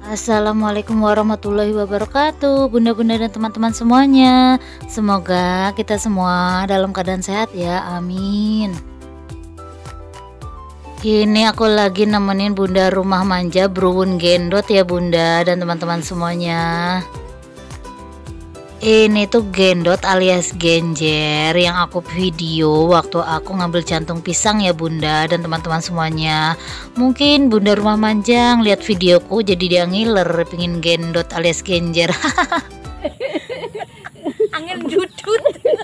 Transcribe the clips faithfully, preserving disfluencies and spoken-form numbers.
Assalamualaikum warahmatullahi wabarakatuh, bunda-bunda dan teman-teman semuanya. Semoga kita semua dalam keadaan sehat ya, amin. Ini aku lagi nemenin bunda rumah manja berubun gendot ya bunda dan teman-teman semuanya. Ini tuh gendot alias genjer yang aku video waktu aku ngambil jantung pisang ya bunda dan teman-teman semuanya. Mungkin bunda rumah manjang lihat videoku jadi dia ngiler pingin gendot alias genjer. Angin dudut.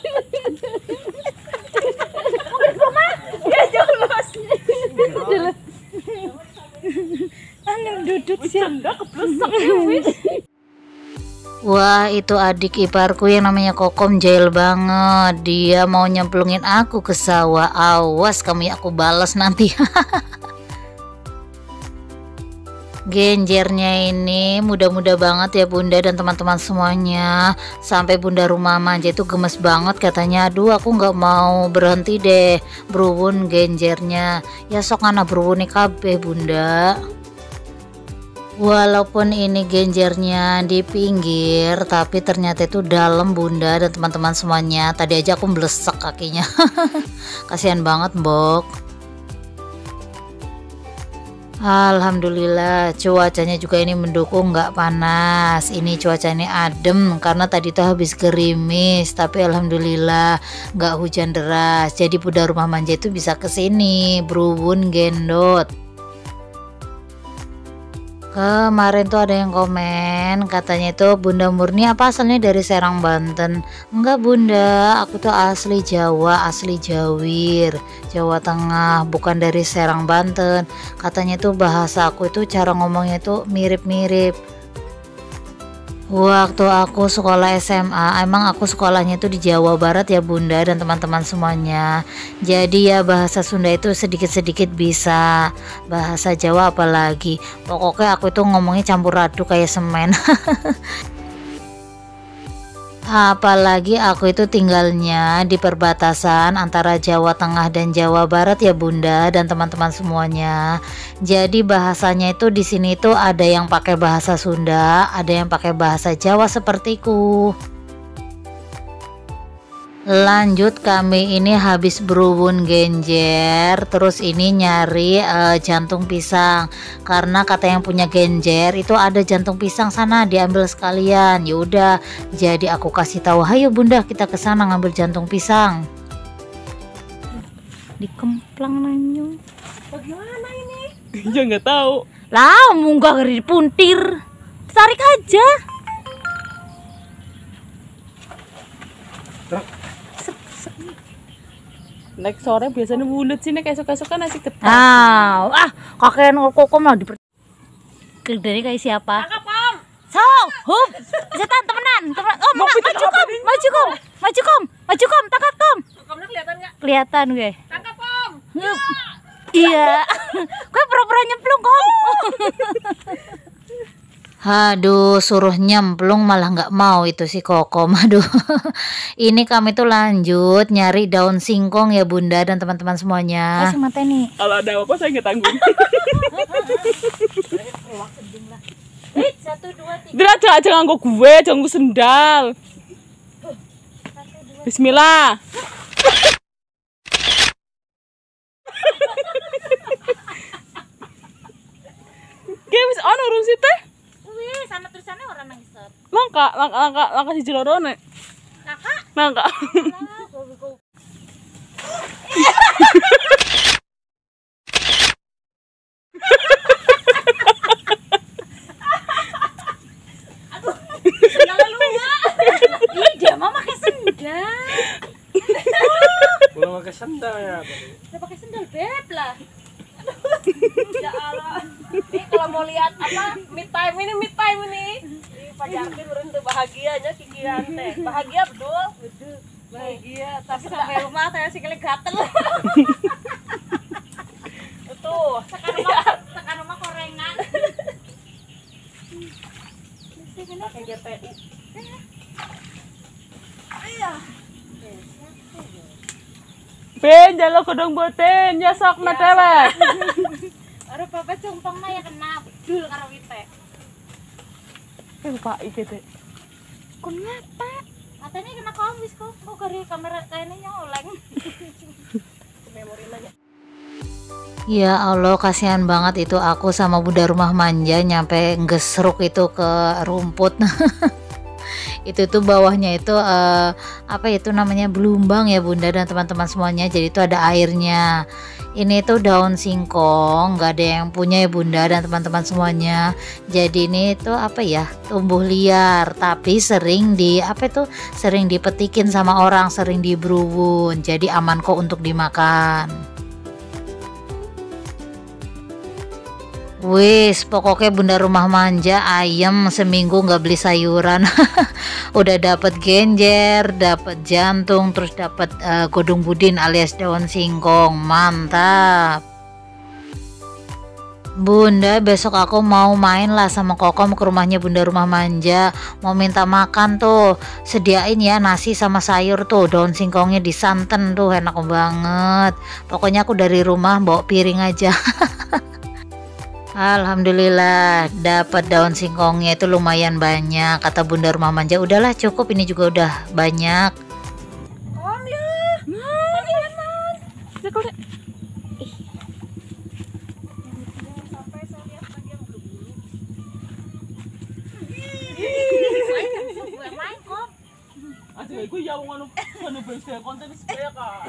Angin dudut sih enggak keplesek. Wah, itu adik iparku yang namanya Kokom jahil banget. Dia mau nyemplungin aku ke sawah. Awas kamu ya, aku balas nanti. Genjernya ini muda-muda banget ya bunda dan teman-teman semuanya. Sampai bunda rumah manja itu gemes banget katanya. Aduh aku nggak mau berhenti deh berubun genjernya. Ya sok anak berubun kabeh bunda. Walaupun ini genjernya di pinggir, tapi ternyata itu dalam bunda dan teman-teman semuanya. Tadi aja aku melesek kakinya. Kasihan banget mbok. Alhamdulillah cuacanya juga ini mendukung, nggak panas. Ini cuacanya adem karena tadi tuh habis gerimis, tapi alhamdulillah nggak hujan deras. Jadi bunda rumah manja itu bisa kesini berubun gendot. Kemarin tuh ada yang komen katanya itu Bunda Murni apa asalnya dari Serang Banten. Enggak bunda, aku tuh asli Jawa, asli Jawir, Jawa Tengah, bukan dari Serang Banten. Katanya tuh bahasa aku itu cara ngomongnya itu mirip-mirip. Waktu aku sekolah S M A, emang aku sekolahnya itu di Jawa Barat ya bunda dan teman-teman semuanya. Jadi ya bahasa Sunda itu sedikit-sedikit bisa, bahasa Jawa apalagi. Pokoknya aku itu ngomongnya campur aduk kayak semen. Apalagi aku itu tinggalnya di perbatasan antara Jawa Tengah dan Jawa Barat ya bunda dan teman-teman semuanya. Jadi bahasanya itu di sini tuh ada yang pakai bahasa Sunda, ada yang pakai bahasa Jawa sepertiku. Lanjut, kami ini habis berubun genjer, terus ini nyari uh, jantung pisang karena kata yang punya genjer itu ada jantung pisang sana diambil sekalian. Yaudah, jadi aku kasih tahu, hayo bunda kita ke sana ngambil jantung pisang. Dikemplang nanyo. Bagaimana ini? Ya nggak tahu. Lah, munggah dari puntir. Tarik aja. Nek sore biasanya bulet sih, nek esok-esok kan nasi ketan. Ah, ah, kakek kokom lah di dari kayak siapa? Kakak pom. So, hum, setan temenan, temenan. Oh, mana? Maju kom, maju kom, maju kom, maju kom, tangkap kom. Komnya kelihatan nggak? Kelihatan gue. Tangkap pom. Ya. Iya, gue pura-pura nyemplung kom. Aduh, suruh nyemplung malah nggak mau itu si Kokom. Aduh, ini kami tuh lanjut nyari daun singkong ya bunda dan teman-teman semuanya. Masih mata nih. Kalau ada apa saya nggak tanggung. Satu dua tiga. Dia aja aja nganggo gue, aja nganggo sendal. Bismillah. Games ono urung sih teh. Wih, sana tulisannya orang nangis. Langka, langka, langka, langka si jelorone. Kakak. Langka. Aduh, sendalnya lupa. Ih, dia mah pakai sendal. Belum pakai sendal ya. Udah pakai sendal beb lah. Ya Allah. Ini kalau mau lihat apa mid time ini mid time ini. Ih, Pak Jarkin beruntung bahagianya kikiran teh. Bahagia betul? Betul. Bahagia, tapi sampai rumah saya sih kali gatel. Betul. Tekan rumah, tekan rumah korengan. Pakai G P U. Iya. Ben jalo kodong boten ya sok na dewek. Aduh papa cumpang mah ya kena bedul karo wite. Eh Pak iki teh. Kenapa? Katanya kena komis kok. Kok dari kamera kayaknya nyoleng. Memori nanya. Ya Allah, kasihan banget itu aku sama Bunda Rumah Manja nyampe ngesruk itu ke rumput. Itu tuh bawahnya itu eh, apa itu namanya belumbang ya Bunda dan teman-teman semuanya, jadi itu ada airnya. Ini tuh daun singkong, nggak ada yang punya ya Bunda dan teman-teman semuanya. Jadi ini tuh apa ya, tumbuh liar tapi sering di apa itu sering dipetikin sama orang, sering diberubun, jadi aman kok untuk dimakan. Wis, pokoknya Bunda Rumah Manja ayam seminggu nggak beli sayuran. Udah dapat genjer, dapat jantung, terus dapat uh, godong budin alias daun singkong. Mantap. Bunda, besok aku mau main lah sama Kokom ke rumahnya Bunda Rumah Manja. Mau minta makan tuh. Sediain ya nasi sama sayur tuh. Daun singkongnya disanten tuh, enak banget. Pokoknya aku dari rumah bawa piring aja. Alhamdulillah dapat daun singkongnya itu lumayan banyak. Kata Bunda Rumah Manja, udahlah cukup, ini juga udah banyak. Om ya. Nah, Dekol deh. sampai saya lihat lagi yang berbulu. Main kok. Aduh, gue yang ngono ngono bese konten sepeda Kak.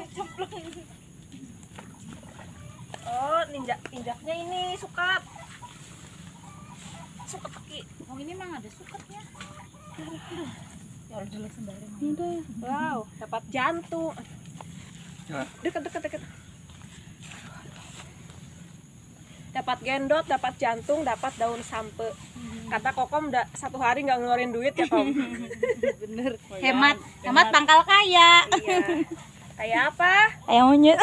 Oh, ninja injaknya ini sukat. Sukat kaki. Oh ini mah ada sukatnya. Ya udah dulu sembari. Udah. Wow, dapat jantung. Dekat dekat dekat. Dapat gendot, dapat jantung, dapat daun sampe. Kata Kokom udah satu hari nggak ngeluarin duit ya Kom. Bener. Hemat, hemat pangkal kaya. Iya. Kayak apa? Kayak monyet.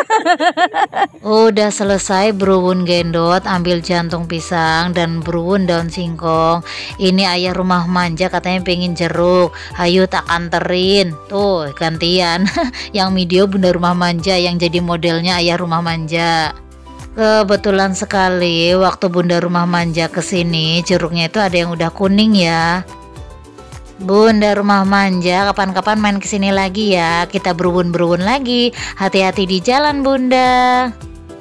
Udah selesai berubun gendot, ambil jantung pisang dan berubun daun singkong. Ini ayah Rumah Manja katanya pengen jeruk. Hayu tak anterin. Tuh gantian. Yang video Bunda Rumah Manja, yang jadi modelnya ayah Rumah Manja. Kebetulan sekali waktu Bunda Rumah Manja kesini, jeruknya itu ada yang udah kuning ya. Bunda Rumah Manja, kapan-kapan main kesini lagi ya. Kita berubun-berubun lagi. Hati-hati di jalan Bunda.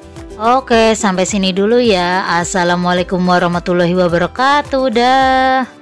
Oke, sampai sini dulu ya. Assalamualaikum warahmatullahi wabarakatuh. Dah.